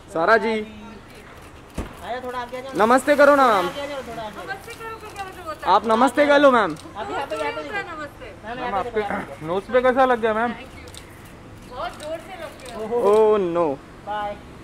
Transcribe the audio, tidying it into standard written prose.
सारा जी आया थोड़ा आगे जाओ। नमस्ते करो ना मैम। आगे जाओ थोड़ा आगे। नमस्ते करो को क्या मतलब होता है? आप नमस्ते कर लो मैम। अभी यहाँ पे देखो। नमस्ते। मैम आपके नोज पे कैसा लग गया मैम? बहुत जोर से लग रहे हो। Oh no. बाय।